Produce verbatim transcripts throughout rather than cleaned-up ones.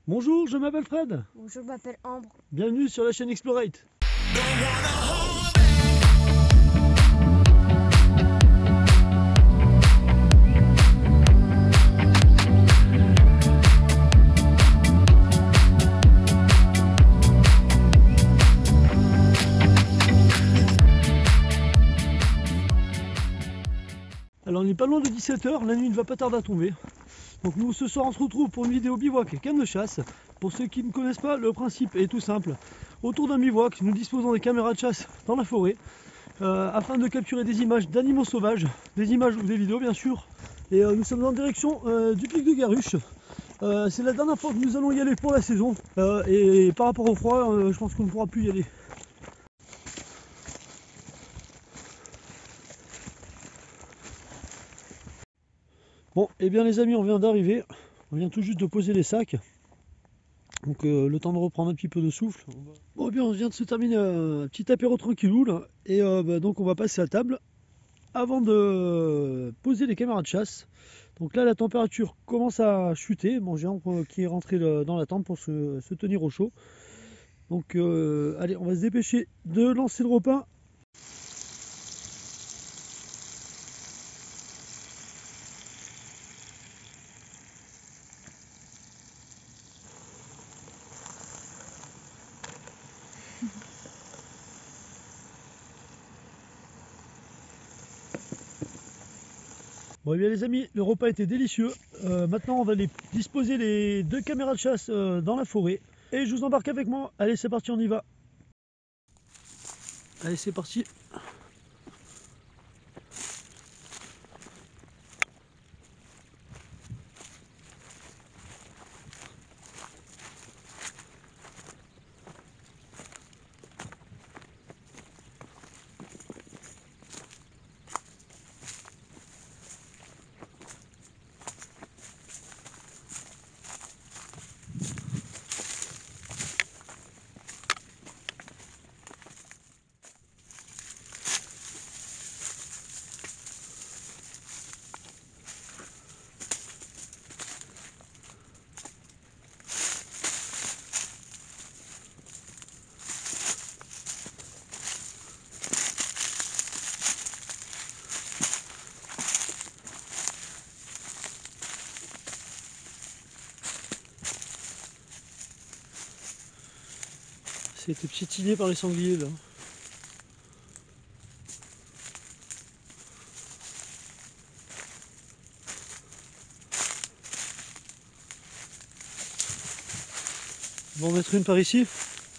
Bonjour, je m'appelle Fred. Bonjour, je m'appelle Ambre. Bienvenue sur la chaîne Explorate. Alors on n'est pas loin de dix-sept heures, la nuit ne va pas tarder à tomber. Donc nous ce soir on se retrouve pour une vidéo bivouac et canne de chasse. Pour ceux qui ne connaissent pas, le principe est tout simple. Autour d'un bivouac, nous disposons des caméras de chasse dans la forêt euh, afin de capturer des images d'animaux sauvages, des images ou des vidéos bien sûr. Et euh, nous sommes en direction euh, du pic de Garuche. Euh, C'est la dernière fois que nous allons y aller pour la saison euh, et par rapport au froid, euh, je pense qu'on ne pourra plus y aller. Bon, et eh bien les amis, on vient d'arriver, on vient tout juste de poser les sacs, donc euh, le temps de reprendre un petit peu de souffle. Bon, eh bien on vient de se terminer un petit apéro tranquillou là, et euh, bah, donc on va passer à table avant de poser les caméras de chasse. Donc là la température commence à chuter, mon géant qui est rentré dans la tente pour se, se tenir au chaud. Donc euh, allez, on va se dépêcher de lancer le repas. Bon et bien les amis, le repas était délicieux. Euh, maintenant on va les disposer les deux caméras de chasse euh, dans la forêt. Et je vous embarque avec moi. Allez c'est parti, on y va. Allez c'est parti. C'était piétiné par les sangliers là. On va en mettre une par ici.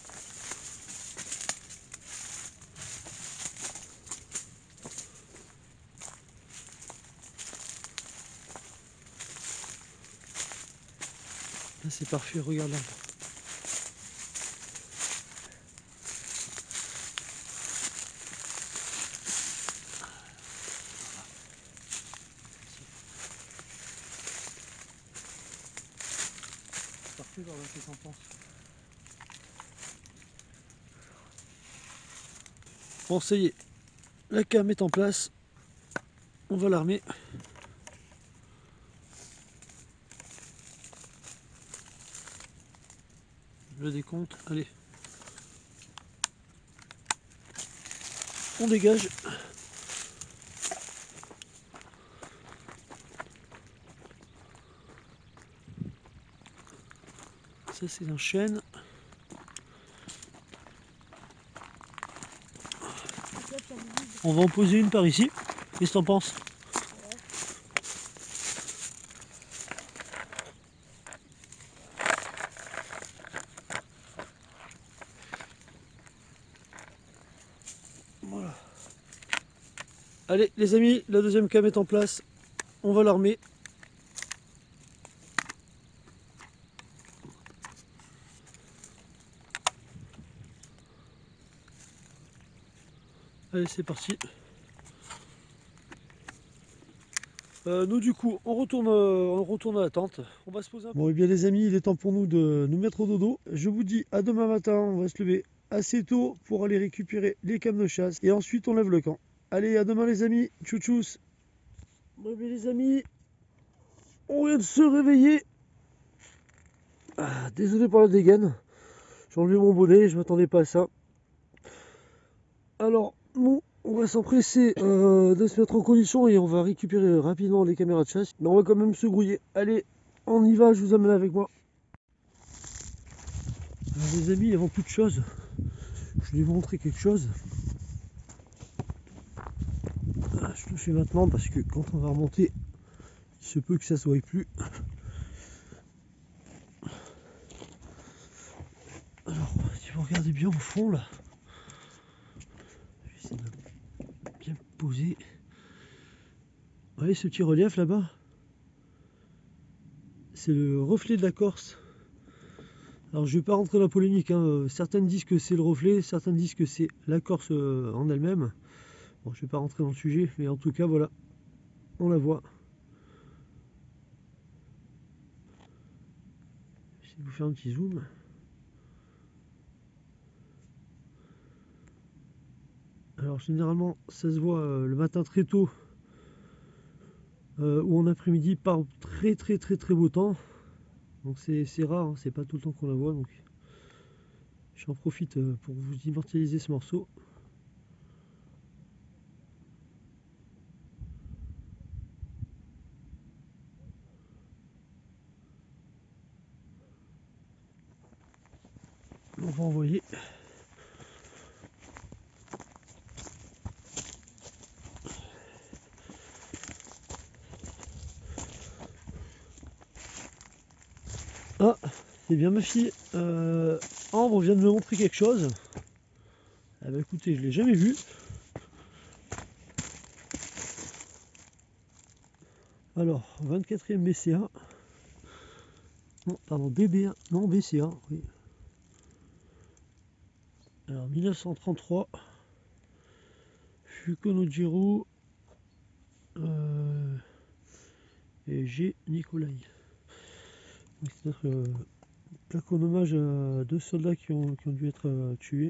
Là c'est parfait, regarde là. Parfait, voilà, qu'est-ce qu'on pense. Bon ça y est, la cam est en place. On va l'armer. Je décompte, allez. On dégage. Ça c'est un chêne. On va en poser une par ici. Qu'est-ce que t'en penses? Voilà. Allez les amis, la deuxième cam est en place. On va l'armer. Allez c'est parti. Euh, nous du coup on retourne, euh, on retourne à la tente. On va se poser un peu. Bon et bien les amis, il est temps pour nous de nous mettre au dodo. Je vous dis à demain matin, on va se lever assez tôt pour aller récupérer les cams de chasse. Et ensuite on lève le camp. Allez à demain les amis, tchou tchous. Bon et bien les amis, on vient de se réveiller. Ah, désolé pour la dégaine. J'ai enlevé mon bonnet, je m'attendais pas à ça. Alors, bon, on va s'empresser euh, de se mettre en condition et on va récupérer rapidement les caméras de chasse. Mais on va quand même se grouiller. Allez, on y va, je vous amène avec moi. Alors les amis, avant toute chose, je vais vous montrer quelque chose. Ah, je le fais maintenant parce que quand on va remonter, il se peut que ça ne se voie plus. Alors, si vous regardez bien au fond là, je vais essayer de bien poser. Vous voyez ce petit relief là-bas? C'est le reflet de la Corse. Alors je ne vais pas rentrer dans la polémique, hein. Certaines disent que c'est le reflet, certaines disent que c'est la Corse en elle-même. Bon, je ne vais pas rentrer dans le sujet, mais en tout cas voilà, on la voit. Je vais vous faire un petit zoom. Alors généralement ça se voit euh, le matin très tôt euh, ou en après-midi par très très très très beau temps. Donc c'est rare, hein, c'est pas tout le temps qu'on la voit. Donc j'en profite euh, pour vous immortaliser ce morceau. On va envoyer. Ah, c'est bien ma fille. Euh, Ambre vient de me montrer quelque chose. Ah bah écoutez, je l'ai jamais vu. Alors, vingt-quatrième B C A. Non, pardon, B B A. Non, B C A, oui. Alors, mille neuf cent trente-trois. Fukonojiro. Euh, et G. Nikolai. C'est notre euh, plaque en hommage à deux soldats qui ont, qui ont dû être euh, tués.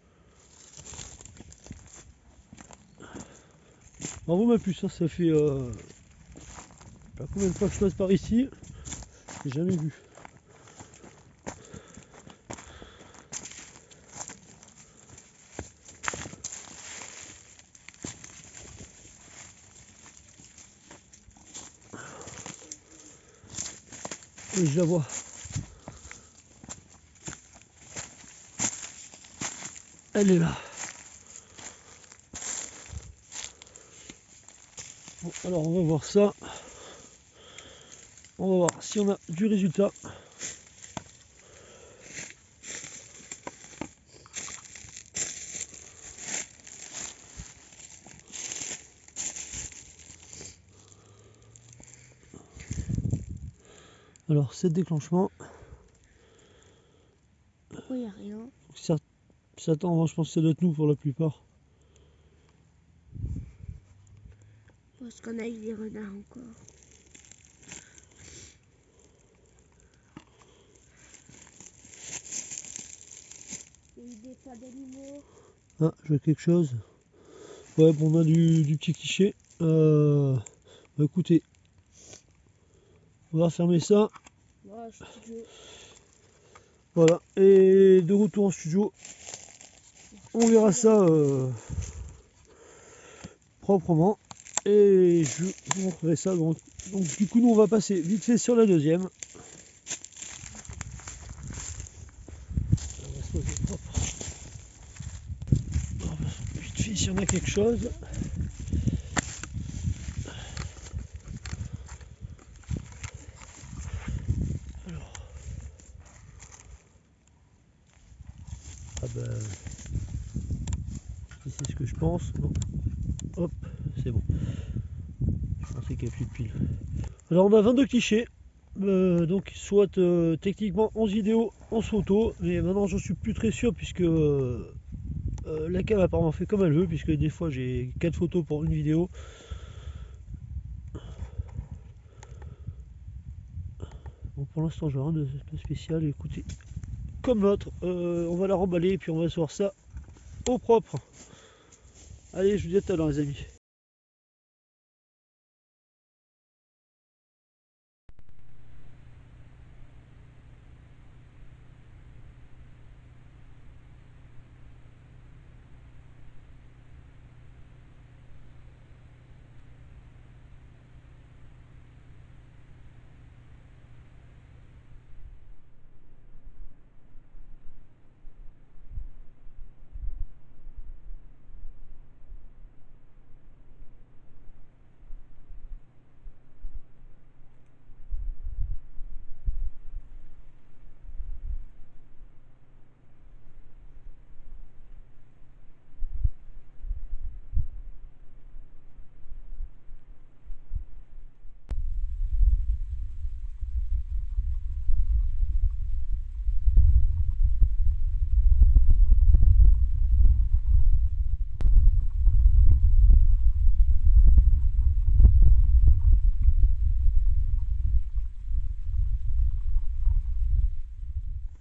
Bravo ma puce, hein, ça fait euh, pas combien de fois que je passe par ici, j'ai jamais vu. Et je la vois. Elle est là. Bon, alors on va voir ça. On va voir si on a du résultat. Alors, sept déclenchements. Pourquoi il n'y a rien? Satan, je pense que ça doit être nous pour la plupart. Parce qu'on a eu des renards encore. Il y a eu des tas d'animaux. Ah, je vois quelque chose. Ouais, bon, on a du, du petit cliché. Euh, bah, écoutez, on va fermer ça. Ouais, studio. Voilà, et de retour en studio. On verra ça euh, proprement. Et je vous montrerai ça. Donc, donc du coup, nous, on va passer vite fait sur la deuxième. On va se poser propre. Vite fait, si on a quelque chose. Alors. Ah ben. C'est ce que je pense. Non. Hop, c'est bon. Je pensais qu'il n'y avait plus de piles. Alors on a vingt-deux clichés. Euh, donc soit euh, techniquement onze vidéos, onze photos, mais maintenant j'en suis plus très sûr puisque euh, euh, la cam apparemment fait comme elle veut, puisque des fois j'ai quatre photos pour une vidéo. Bon, pour l'instant j'ai rien de spécial. Écoutez, comme l'autre, euh, on va la remballer et puis on va se voir ça au propre. Allez, je vous dis à tout à l'heure les amis.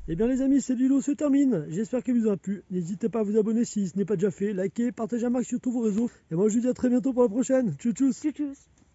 Et bien les amis, cette vidéo se termine. J'espère qu'elle vous aura plu. N'hésitez pas à vous abonner si ce n'est pas déjà fait. Likez, partagez un max sur tous vos réseaux. Et moi je vous dis à très bientôt pour la prochaine. Tchou tchous. Tchuss, tchuss.